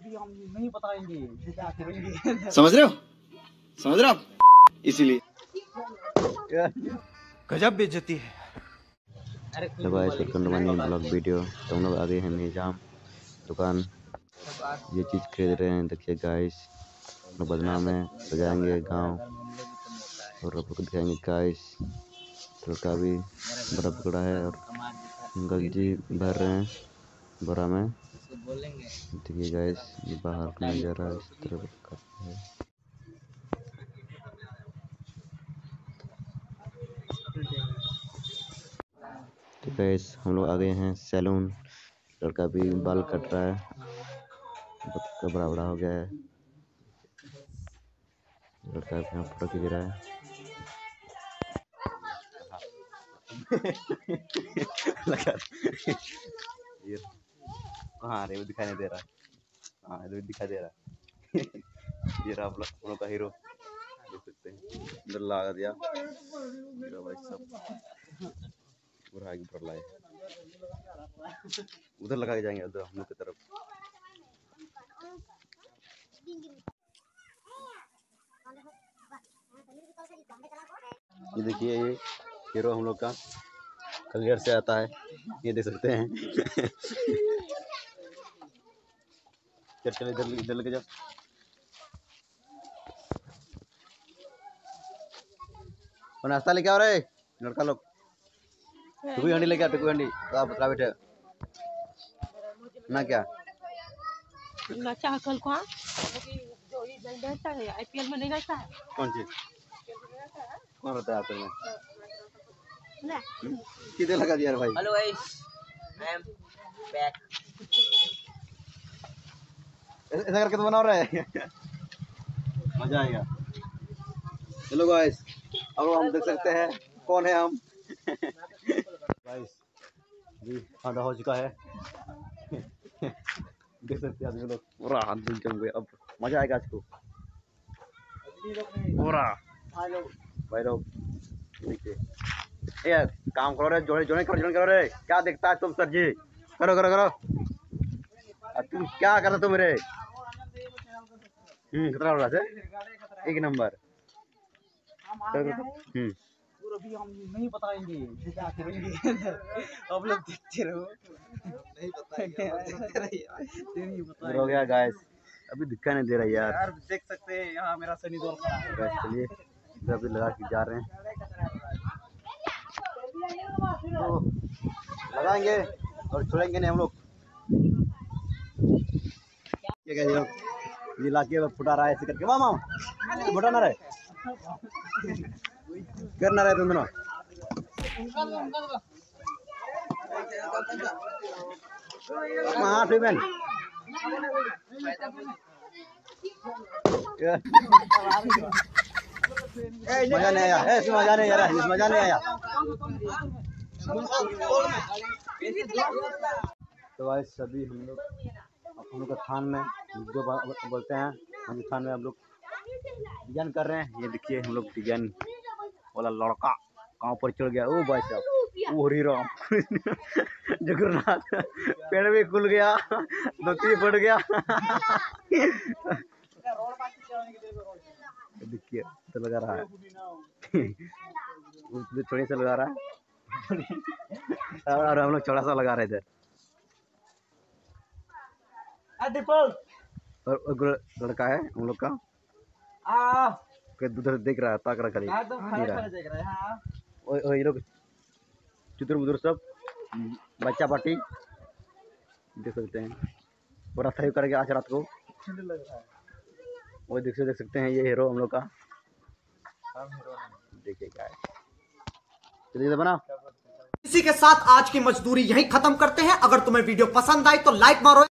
भी हम नहीं बताएंगे क्या करेंगे। समझ रहे हो आप? इसीलिए गजब बेइज्जती है। तो guys welcome to my new blog video. तो हम लोग आ गए हैं निजाम दुकान, ये चीज़ खरीद रहे हैं। देखिए गाइस, बदनाम में सजाएंगे गांव और आप लोग दिखाएंगे गाइस। लड़का भी बड़ा पकड़ा है और अंकल जी भर रहे हैं बोरा में। देखिए गाइस, ये बाहर का नज़ारा इस तरह का है। तो गाइस हम लोग आ गए हैं सैलून। लड़का भी बाल कट रहा है, बहुत बड़ा बड़ा हो गया है। लड़का अपना फोटो खींच रहा है। ये कहाँ रे, वो दिखाई नहीं दे रहा। हाँ ये दिखाई दे रहा है। ये रहा आप लोग का हीरो, देख सकते हैं। इधर लगा दिया हीरो भाई सब पूरा आगे ऊपर लाए। उधर लगा के जाएंगे, उधर हम लोग की तरफ। ये देखिए, ये हीरो हम लोग का कलियर से आता है, ये देख सकते हैं। चल इधर लेके जाओ। और नाश्ता लेके आओ रे लड़का लोग। टुकू हंडी लेके आओ, टुकू हंडी। तो आप बता बैठे ना क्या कल को जो रहता है आईपीएल में नहीं रहता है। कौन चीज कौन रहता है आईपीएल में? कितने लगा दिया भाई? Hello guys, I am back. ऐसा करके तो बना रहा है। मजा आएगा। हेलो गाइस, अब हम देख सकते हैं कौन है हम। गाइस जी खाना हो चुका है। देख सकते हैं आदमी लोग पूरा हाथ धुल जम गए। अब मजा आएगा आज को पूरा। भाई लोग देखिए, ये काम करो रे, जोड़े करो रे। क्या देखता है तुम सर जी? करो करो करो। तुम क्या कर रहे तुम रे? कितना हो रहा है? एक नंबर। भी हम नहीं बताएंगे क्या करेंगे। अब लोग देखते रहो। नहीं बताएंगे। हो गया गाइस, अभी दिखा नहीं दे रहा यार देख सकते हैं यहाँ मेरा सनी दौर खड़ा है। चलिए इधर अभी लगा के जा रहे हैं, तो लगाएंगे और छोड़ेंगे नहीं हम लोग। क्या कह ये लाके फुटा रहा है ऐसे करके। मामा फुटा ना रहे, करना रहे तुम दोनों। हाँ ठीक है। मजा नहीं आया, ऐसे मजा नहीं आ रहा है, मजा नहीं आया। तो भाई सभी हम लोग का थान में जो बोलते हैं, हम थान में हम लोग डिजाइन कर रहे हैं। ये देखिए हम लोग डिजाइन वाला लड़का कहाँ पर चढ़ गया। ओ भाई साहब, वो हरी राम जगन्नाथ, पेड़ भी खुल गया, धोती फट गया। देखिए तो लगा रहा है, थोड़ी सा लगा रहा है और हम लोग छोटा सा लगा रहे थे। और लड़का है हम लोग का उधर देख रहा है, ताक रहा है। ये लोग चुदुर बुदुर सब बच्चा पार्टी देख सकते हैं, पूरा सहयोग करेंगे आज रात को। वो देख सकते हैं, ये हीरो हम लोग का। देखिए क्या है, चलिए बना। इसी के साथ आज की मजदूरी यहीं खत्म करते हैं। अगर तुम्हें वीडियो पसंद आई तो लाइक मारो।